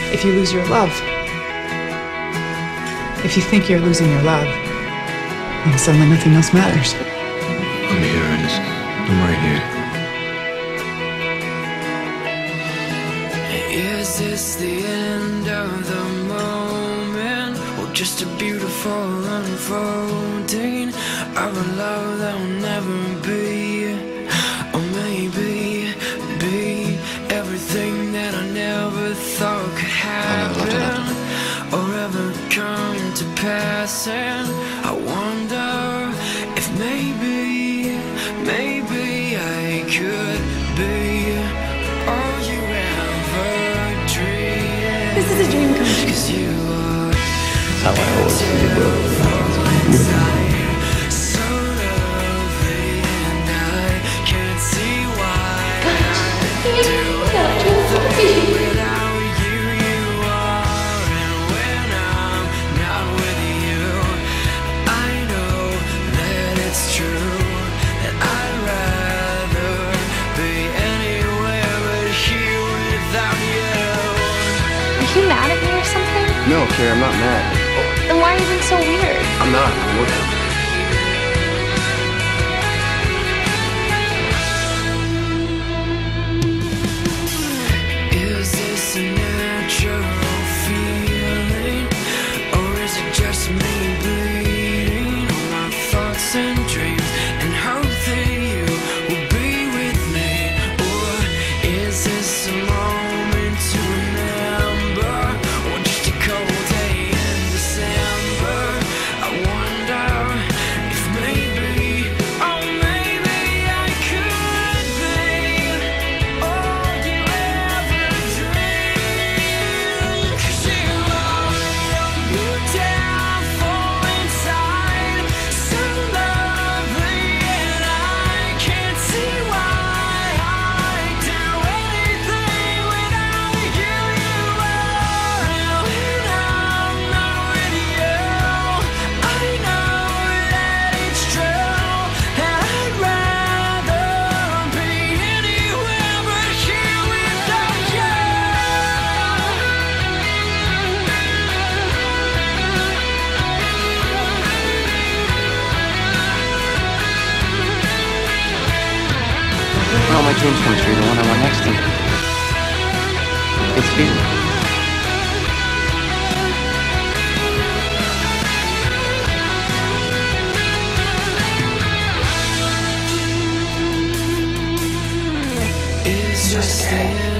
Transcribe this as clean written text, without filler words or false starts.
if you lose your love, if you think you're losing your love, then suddenly nothing else matters. I'm here, Ernest. I'm right here. Is this the end of the moment, or just a beautiful unfolding of a love that will never be, or maybe be everything that I never thought could happen or ever come to pass? And I wonder if maybe I could be all you ever dreamed. This is a dream come true. 'Cause you are How I always feel, bro. so lovely, and I can't see why I do anything without you. You are, and when I'm not with you, I know that it's true, that I'd rather be anywhere but here without you. Are you mad at me or something? No, Carrie, I'm not mad. Then why are you being so weird? I'm not. I'm with him. Is this a natural feeling, or is it just me bleeding all my thoughts and dreams and hope that you will be with me? Or is this a moment to remember, or just a cold day in December? I wonder if maybe, oh maybe I could be all you ever dreamed. 'Cause you are beautiful inside, so lovely, and I can't see why I'd do anything without you. You are, and when I'm not with you, I know that it's true, and I'd rather be anywhere but here without you. When all my dreams come true, the one I want next to me. It's you. It's just the end